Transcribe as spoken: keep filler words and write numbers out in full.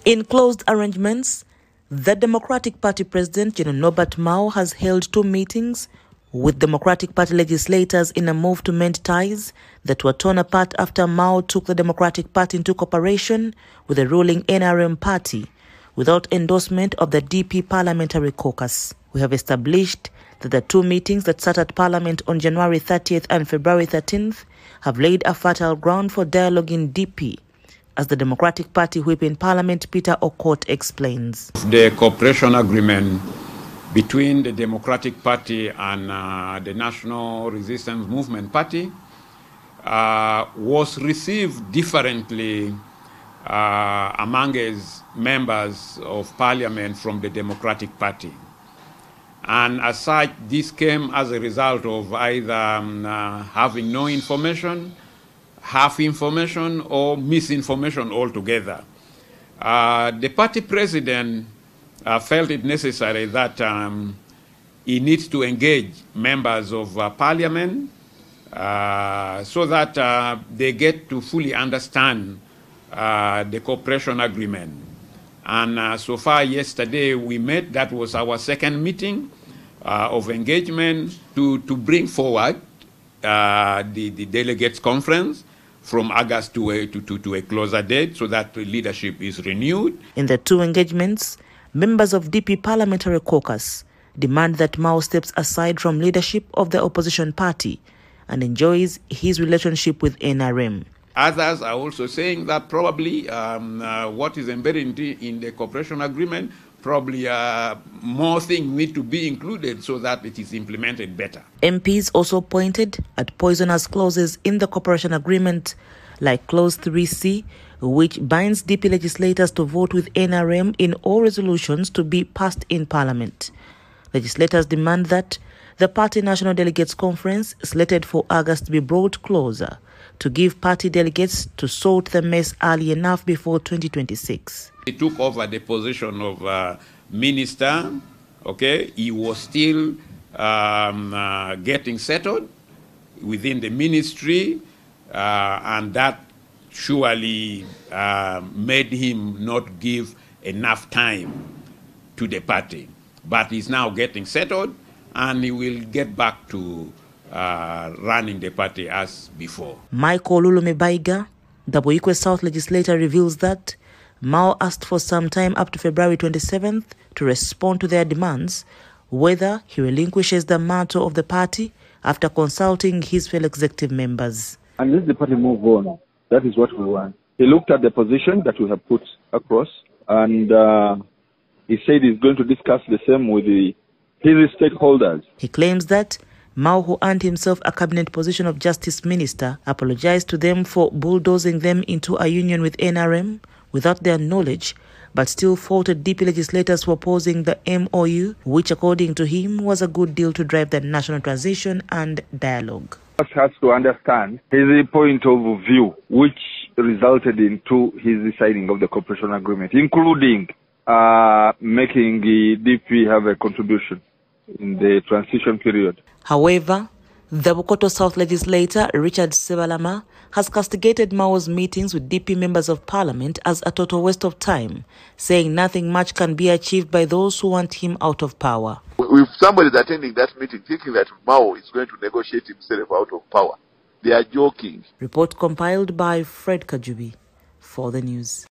In closed arrangements, the Democratic Party President, General Norbert Mao, has held two meetings with Democratic Party legislators in a move to mend ties that were torn apart after Mao took the Democratic Party into cooperation with the ruling N R M party without endorsement of the D P Parliamentary Caucus. We have established that the two meetings that sat at Parliament on January thirtieth and February thirteenth have laid a fertile ground for dialogue in D P, as the Democratic Party whip in Parliament, Peter Okot, explains. The cooperation agreement between the Democratic Party and uh, the National Resistance Movement Party uh, was received differently uh, among its members of Parliament from the Democratic Party. And as such, this came as a result of either um, uh, having no information, half information, or misinformation altogether. Uh, the party president uh, felt it necessary that um, he needs to engage members of uh, parliament uh, so that uh, they get to fully understand uh, the cooperation agreement. And uh, so far yesterday we met, that was our second meeting uh, of engagement to, to bring forward uh, the, the delegates conference from August to a, to, to, to a closer date so that the leadership is renewed. In the two engagements, members of D P Parliamentary Caucus demand that Mao steps aside from leadership of the opposition party and enjoys his relationship with N R M. Others are also saying that probably um, uh, what is embedded in the, in the cooperation agreement, probably uh, more things need to be included so that it is implemented better. M Ps also pointed at poisonous clauses in the cooperation agreement, like Clause three C, which binds D P legislators to vote with N R M in all resolutions to be passed in Parliament. Legislators demand that the Party National Delegates Conference, slated for August, be brought closer to give party delegates to sort the mess early enough before twenty twenty-six. He took over the position of uh, minister, okay? He was still um, uh, getting settled within the ministry, uh, and that surely uh, made him not give enough time to the party. But he's now getting settled, and he will get back to uh, running the party as before. Michael Olulumebaiga, the Boikwe South legislator, reveals that Mao asked for some time up to February twenty-seventh to respond to their demands, whether he relinquishes the mantle of the party after consulting his fellow executive members. And let the party move on. That is what we want. He looked at the position that we have put across, and uh, he said he's going to discuss the same with the, his stakeholders. He claims that Mao, who earned himself a cabinet position of justice minister, apologized to them for bulldozing them into a union with N R M without their knowledge, but still faulted D P legislators for opposing the M O U, which according to him was a good deal to drive the national transition and dialogue. Us has to understand his point of view, which resulted into his signing of the cooperation agreement, including uh, making the D P have a contribution in the transition period. However, the Bukoto South legislator, Richard Sebalama, has castigated Mao's meetings with D P members of parliament as a total waste of time, saying nothing much can be achieved by those who want him out of power. If somebody is attending that meeting thinking that Mao is going to negotiate himself out of power, they are joking. Report compiled by Fred Kajubi for the news.